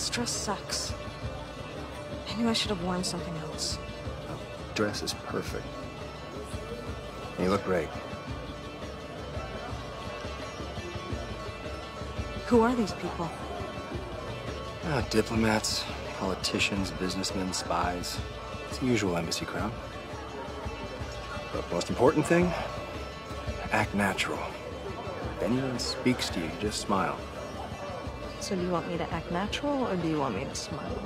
This dress sucks. I knew I should have worn something else. Dress is perfect. You look great. Who are these people? Diplomats, politicians, businessmen, spies. It's the usual embassy crowd. But most important thing, act natural. If anyone speaks to you, just smile. So do you want me to act natural, or do you want me to smile?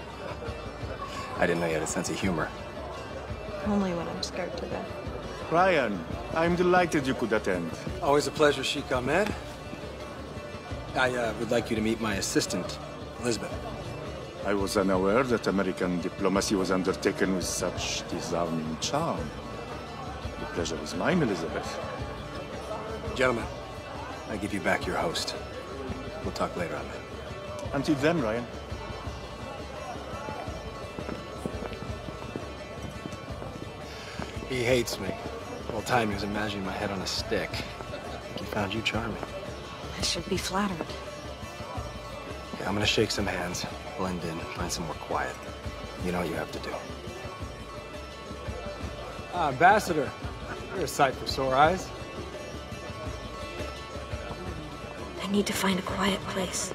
I didn't know you had a sense of humor. Only when I'm scared to death. Ryan, I'm delighted you could attend. Always a pleasure, Sheikh Ahmed. I would like you to meet my assistant, Elizabeth. I was unaware that American diplomacy was undertaken with such disarming charm. The pleasure is mine, Elizabeth. Gentlemen, I give you back your host. We'll talk later on that. Until then, Ryan. He hates me. The whole time he was imagining my head on a stick. He found you charming. I should be flattered. Yeah, I'm gonna shake some hands, blend in, find somewhere quiet. You know what you have to do. Ambassador, you're a sight for sore eyes. I need to find a quiet place.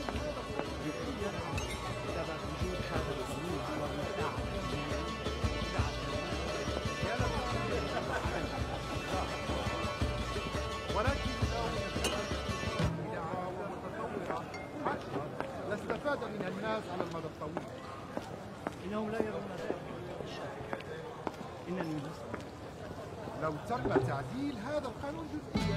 لو تم تعديل هذا القانون جزئيا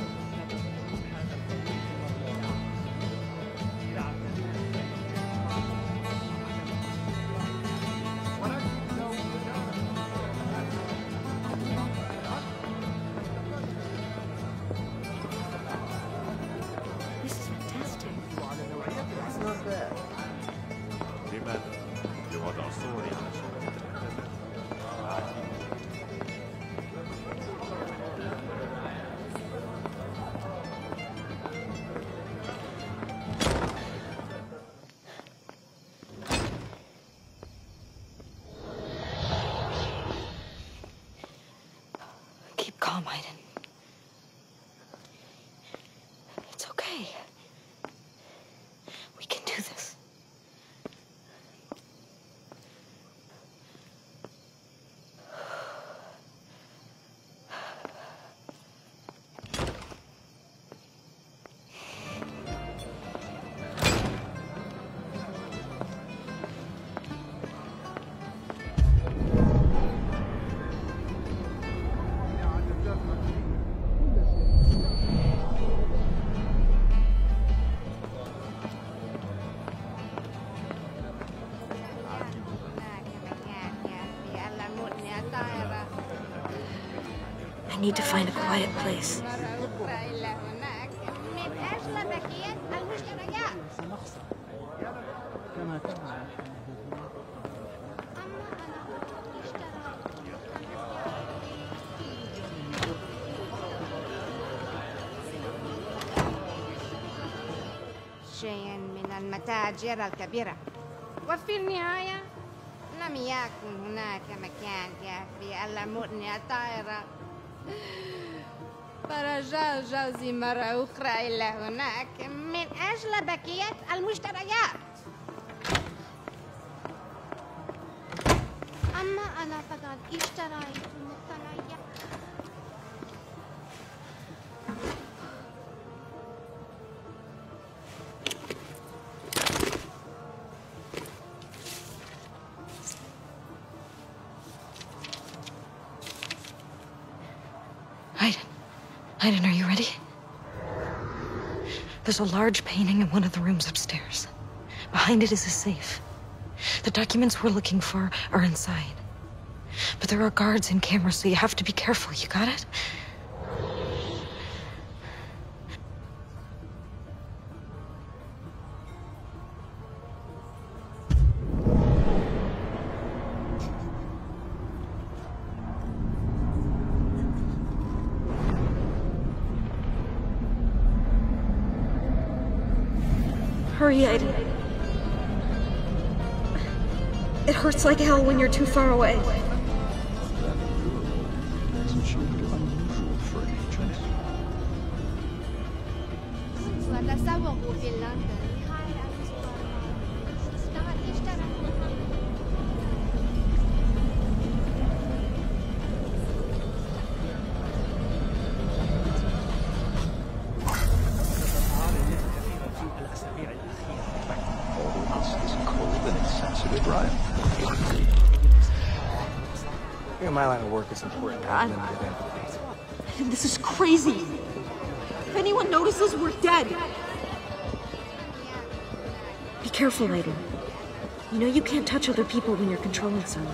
This is fantastic. It's not bad. لماذا؟ لوضع صوري على شبكة الإنترنت. Keep calm, Aiden. It's okay. We can do this. I need to find a quiet place. شيء من المتاجر الكبيرة وفي النهاية لم يكن هناك مكان يكفي المؤنة الطائرة فرجع جوزي مرة أخرى إلى هناك من أجل بقية المشتريات أما أنا فقد اشتريت مقتنيات Aiden, are you ready? There's a large painting in one of the rooms upstairs. Behind it is a safe. The documents we're looking for are inside. But there are guards and cameras, so you have to be careful. You got it? Hurry, Aiden. It hurts like hell when you're too far away. Isn't she a bit unusual for an agent? وتصوّغوا في لندن نهاية الأسبوع الماضي. اشترى All this is cold and insensitive, Ryan. I think in my line of work, it's important to have limited empathy. This is crazy. If anyone notices, we're dead. Be careful, Aiden. You know you can't touch other people when you're controlling someone.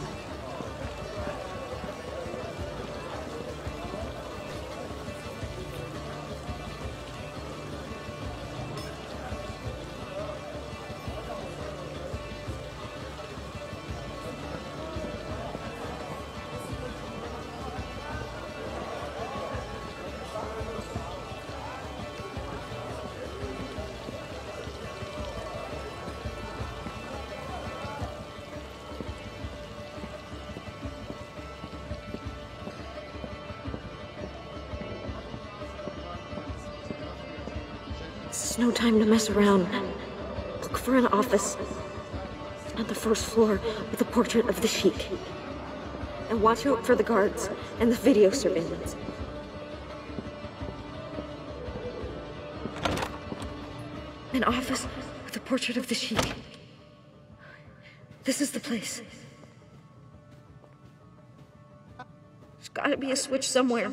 It's no time to mess around. Look for an office on the first floor with a portrait of the Sheik. And watch out for the guards and the video surveillance. An office with a portrait of the Sheik. This is the place. There's gotta be a switch somewhere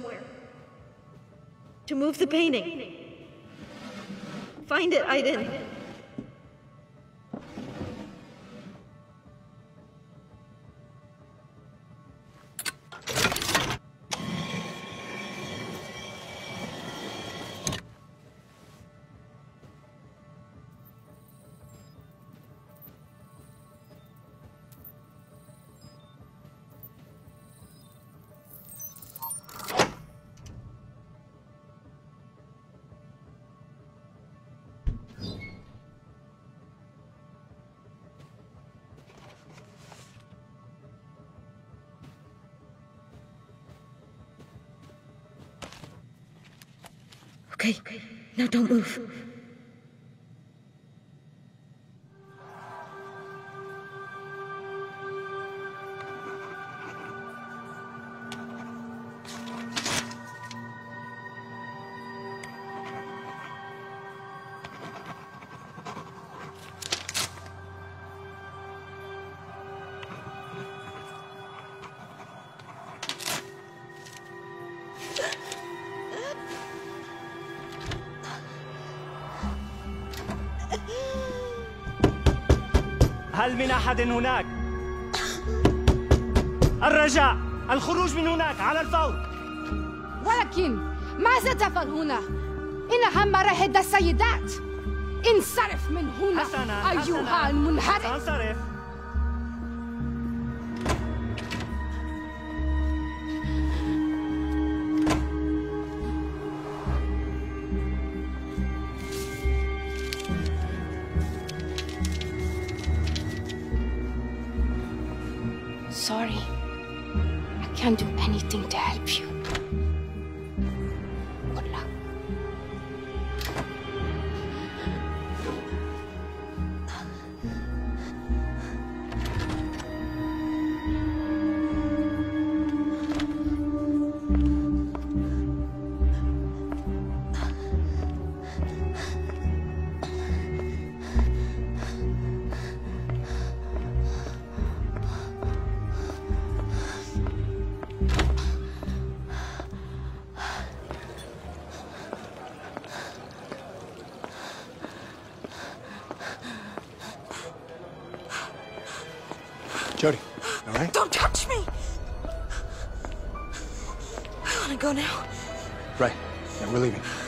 to move the painting. Find it, Aiden. Okay, now don't move. هل من أحد هناك؟ الرجاء الخروج من هناك على الفور. ولكن ماذا تفعل هنا؟ إنها مراهد السيدات. انصرف من هنا أيها المنحرف. سأنصرف. Sorry. I can't do anything to help you. Good luck. Jody, all right? Don't touch me! I wanna go now. Right. Yeah, we're leaving.